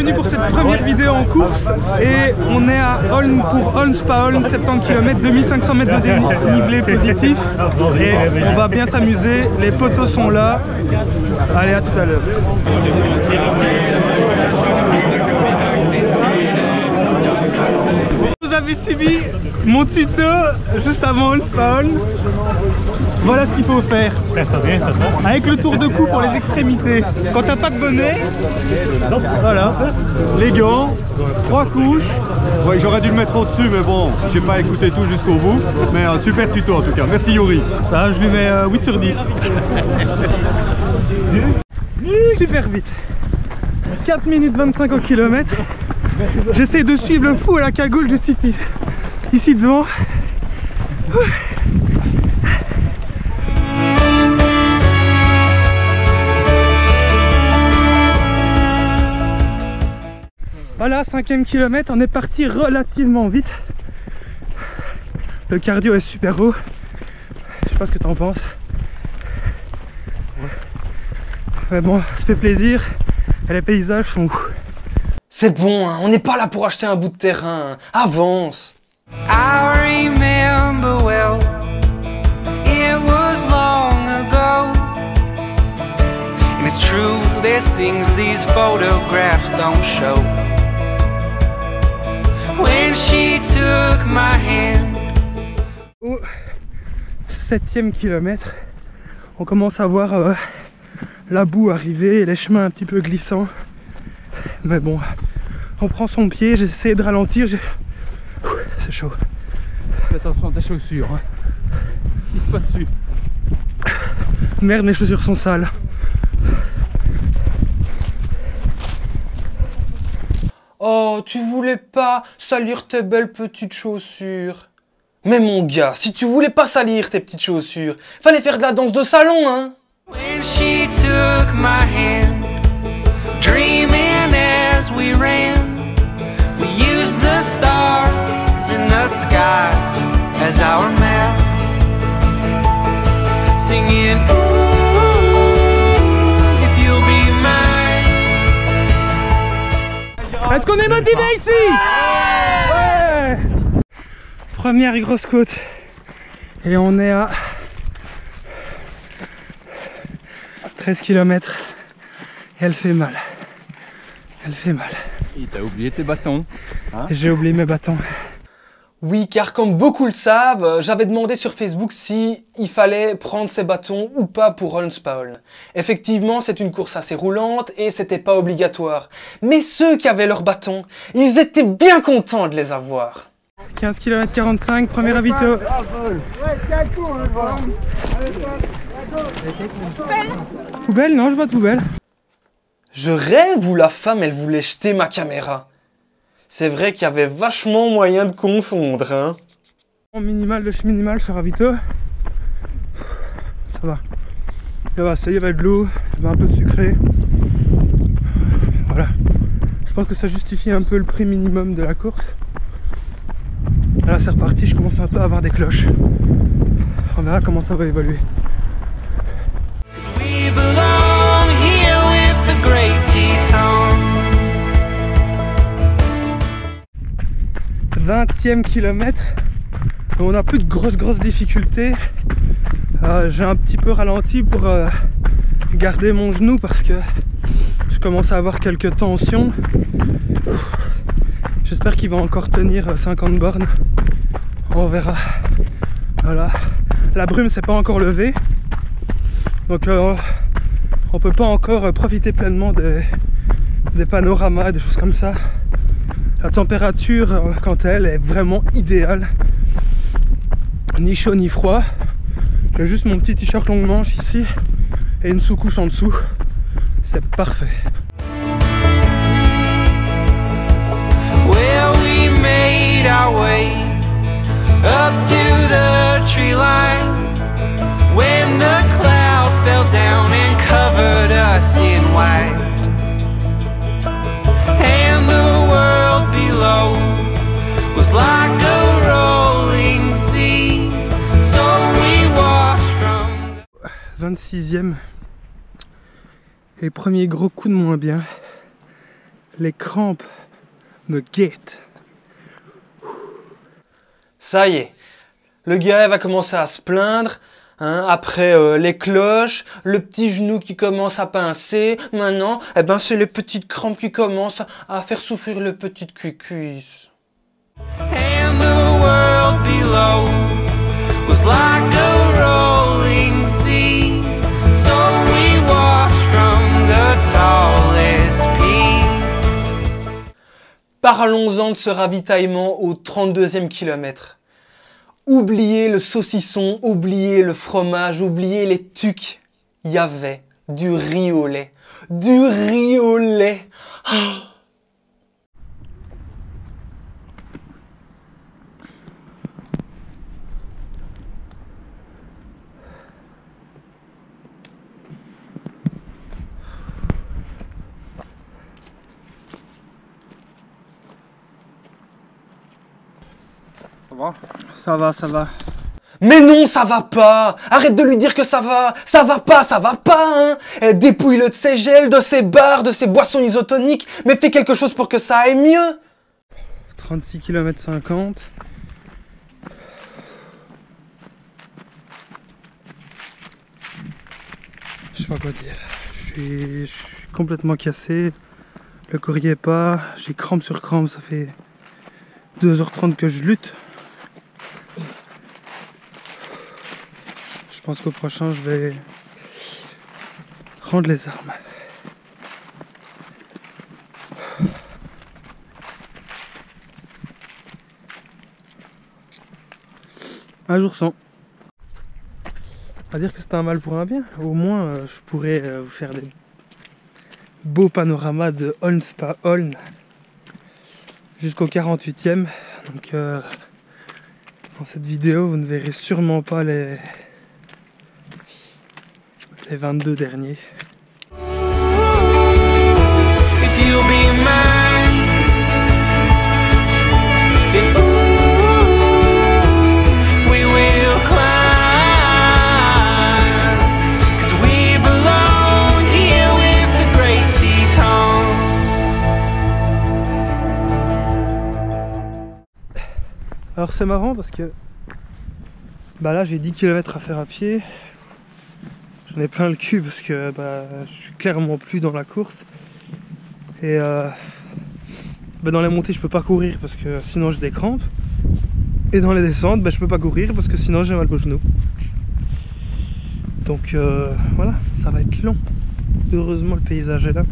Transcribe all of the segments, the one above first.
bienvenue pour cette première vidéo en course et on est à Olne pour Olne-Spa-Olne, 70 km, 2500 mètres de dénivelé positif et on va bien s'amuser, les poteaux sont là, allez à tout à l'heure. Vous avez suivi mon tuto juste avant Olne-Spa-Olne. Voilà ce qu'il faut faire. Avec le tour de cou pour les extrémités. Quand t'as pas de bonnet, voilà, les gants, 3 couches. Ouais, j'aurais dû le mettre au-dessus, mais bon, j'ai pas écouté tout jusqu'au bout. Mais un super tuto en tout cas. Merci Yuri. Ah, je lui mets 8 sur 10. Super vite. 4 minutes 25 au kilomètre. J'essaie de suivre le fou à la cagoule juste ici devant. Voilà, 5e kilomètre, on est parti relativement vite. Le cardio est super haut. Je sais pas ce que t'en penses. Mais bon, ça se fait plaisir. Et les paysages sont ouf. C'est bon, hein, on n'est pas là pour acheter un bout de terrain. Avance. I remember well, it was long ago. And it's true, there's things these photographs don't show. When she took my hand. Au 7e kilomètre, on commence à voir la boue arriver et les chemins un petit peu glissants. Mais bon, on prend son pied, j'essaie de ralentir, c'est chaud. Fais attention à tes chaussures, hein. Pisse pas dessus. Merde, mes chaussures sont sales. Oh, tu voulais pas salir tes belles petites chaussures. Mais mon gars, si tu voulais pas salir tes petites chaussures, fallait faire de la danse de salon, hein. When she took my hand, dreaming as we ran, we used the stars in the sky as our map, singing ooh, if you'll be mine. Est-ce qu'on est motivé ici? Ouais. Première grosse côte. Et on est à 13 km. Et elle fait mal. Elle fait mal. Et t'as oublié tes bâtons, hein? J'ai oublié mes bâtons. Oui, car comme beaucoup le savent, j'avais demandé sur Facebook si il fallait prendre ses bâtons ou pas pour Olne-Spa-Olne. Effectivement, c'est une course assez roulante et c'était pas obligatoire. Mais ceux qui avaient leurs bâtons, ils étaient bien contents de les avoir. 15 km 45, premier ravito. Poubelle? Non, je vois de poubelle. Je rêve où la femme, elle voulait jeter ma caméra. C'est vrai qu'il y avait vachement moyen de confondre, hein. Minimal de chez minimal sur ravito. Ça va. Ça va, ça y est, il y avait de l'eau, il y avait un peu de sucré. Voilà. Je pense que ça justifie un peu le prix minimum de la course. Là c'est reparti, je commence un peu à avoir des cloches. On verra comment ça va évoluer. We belong here with the great Tetons. 20e kilomètre, on n'a plus de grosses difficultés. J'ai un petit peu ralenti pour garder mon genou parce que je commence à avoir quelques tensions. J'espère qu'il va encore tenir 50 bornes. On verra. Voilà. La brume s'est pas encore levée. Donc on peut pas encore profiter pleinement des panoramas, des choses comme ça. La température, quant à elle, est vraiment idéale. Ni chaud ni froid. J'ai juste mon petit t-shirt longue manche ici et une sous-couche en dessous. C'est parfait. Well, we made our way up to the tree line when the cloud fell down and covered us in white. And the world below was like a rolling sea, so we watched from 26e et premier gros coup de moins bien. Les crampes me guettent. Ça y est, le gars va commencer à se plaindre. Hein, après les cloches, le petit genou qui commence à pincer. Maintenant, eh ben, c'est les petites crampes qui commencent à faire souffrir le petit cuisse. And the world below was like a rolling sea. So we watched from the tallest peak. Parlons-en de ce ravitaillement au 32e kilomètre. Oubliez le saucisson, oubliez le fromage, oubliez les tucs. Il y avait du riz au lait. Du riz au lait. Oh. Ça va, ça va. Mais non, ça va pas. Arrête de lui dire que ça va. Ça va pas, hein. Dépouille-le de ses gels, de ses bars, de ses boissons isotoniques, mais fais quelque chose pour que ça aille mieux. 36 km 50. Je sais pas quoi dire. Je suis complètement cassé. Le courrier est pas. J'ai crampe sur crampe. Ça fait 2h30 que je lutte. Je pense qu'au prochain, je vais rendre les armes. Un jour sans. Pas dire que c'est un mal pour un bien. Au moins, je pourrais vous faire des beaux panoramas de Holm-Spa-Holm jusqu'au 48e. Donc, dans cette vidéo, vous ne verrez sûrement pas les 22 derniers. If you'll be mine, then we will climb. 'Cause we belong here with the great Tetons. Alors c'est marrant parce que bah là j'ai 10 km à faire à pied. J'en ai plein le cul parce que bah, je suis clairement plus dans la course. Et bah, dans les montées je peux pas courir parce que sinon j'ai des crampes. Et dans les descentes bah, je peux pas courir parce que sinon j'ai mal au genou. Donc voilà, ça va être long. Heureusement le paysage est là.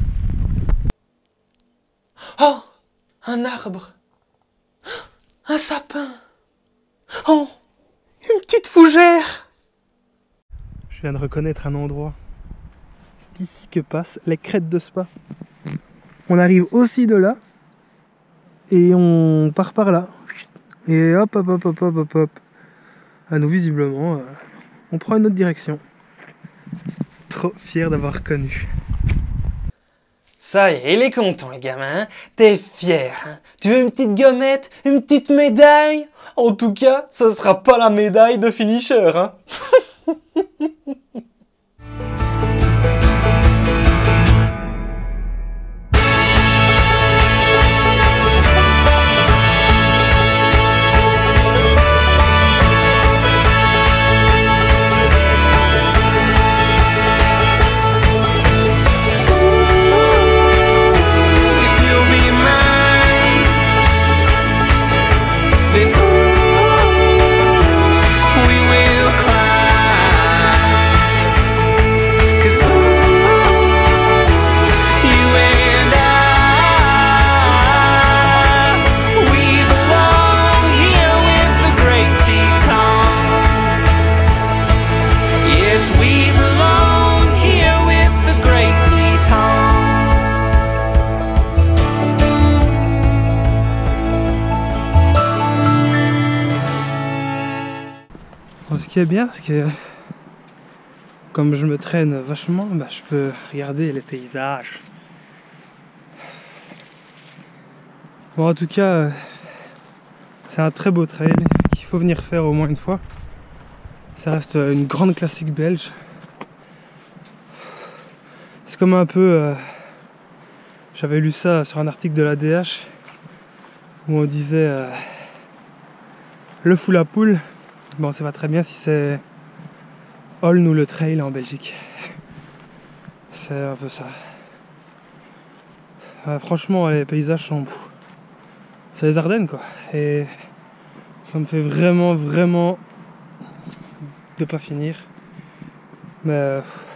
Oh, un arbre. Un sapin. Oh, une petite fougère. Je viens de reconnaître un endroit. C'est ici que passent les crêtes de Spa. On arrive aussi de là. Et on part par là. Et hop, hop, hop, hop, hop, hop, hop. Ah, nous, visiblement, on prend une autre direction. Trop fier d'avoir reconnu. Ça y est, il est content, le gamin. T'es fier, hein. Tu veux une petite gommette, une petite médaille? En tout cas, ce sera pas la médaille de finisher, hein. Ce qui est bien, c'est que comme je me traîne vachement, bah, je peux regarder les paysages. Bon, en tout cas, c'est un très beau trail qu'il faut venir faire au moins une fois. Ça reste une grande classique belge. C'est comme un peu... J'avais lu ça sur un article de la DH où on disait le fou la poule. Bon, on sait pas très bien si c'est Olne ou le trail en Belgique. C'est un peu ça. Franchement, les paysages sont beaux. C'est les Ardennes, quoi. Et ça me fait vraiment de pas finir. Mais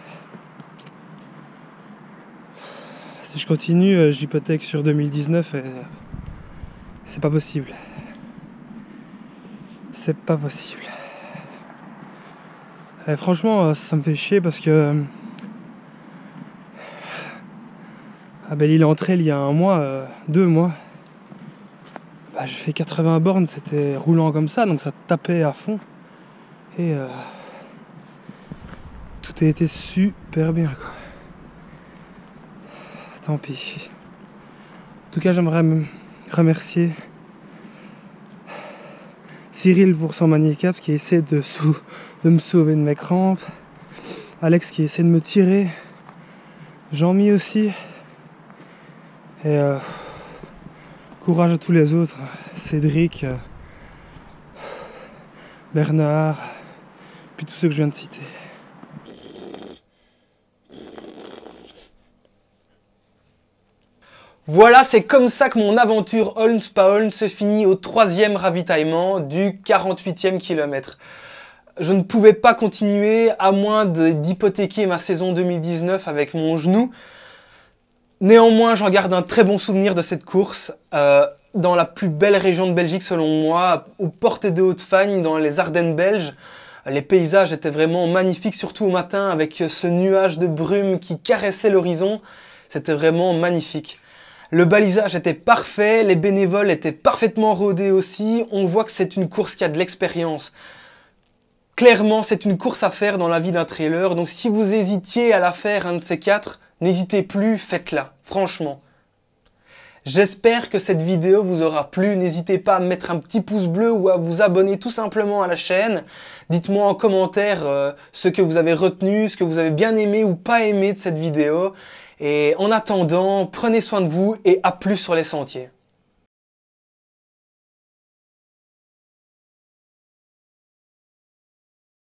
si je continue, j'hypothèque sur 2019 et c'est pas possible. C'est pas possible. Et franchement, ça me fait chier parce que à Belle-Île-en-Trail, il y a 1 mois, 2 mois, j'ai fait 80 bornes, c'était roulant comme ça, donc ça tapait à fond. Et tout a été super bien, quoi. Tant pis. En tout cas, j'aimerais remercier Cyril pour son Magnicap qui essaie de me sauver de mes crampes. Alex qui essaie de me tirer. Jean-Mi aussi. Et courage à tous les autres. Cédric, Bernard, puis tous ceux que je viens de citer. Voilà, c'est comme ça que mon aventure Holmes-Paholm se finit au 3e ravitaillement du 48e kilomètre. Je ne pouvais pas continuer à moins d'hypothéquer ma saison 2019 avec mon genou. Néanmoins, j'en garde un très bon souvenir de cette course. Dans la plus belle région de Belgique selon moi, aux portes des Hautes-Fagnes, dans les Ardennes belges. Les paysages étaient vraiment magnifiques, surtout au matin avec ce nuage de brume qui caressait l'horizon. C'était vraiment magnifique. Le balisage était parfait, les bénévoles étaient parfaitement rodés aussi. On voit que c'est une course qui a de l'expérience. Clairement, c'est une course à faire dans la vie d'un trailer. Donc si vous hésitiez à la faire, un de ces 4, n'hésitez plus, faites-la, franchement. J'espère que cette vidéo vous aura plu. N'hésitez pas à mettre un petit pouce bleu ou à vous abonner tout simplement à la chaîne. Dites-moi en commentaire ce que vous avez retenu, ce que vous avez bien aimé ou pas aimé de cette vidéo. Et en attendant, prenez soin de vous et à plus sur les sentiers.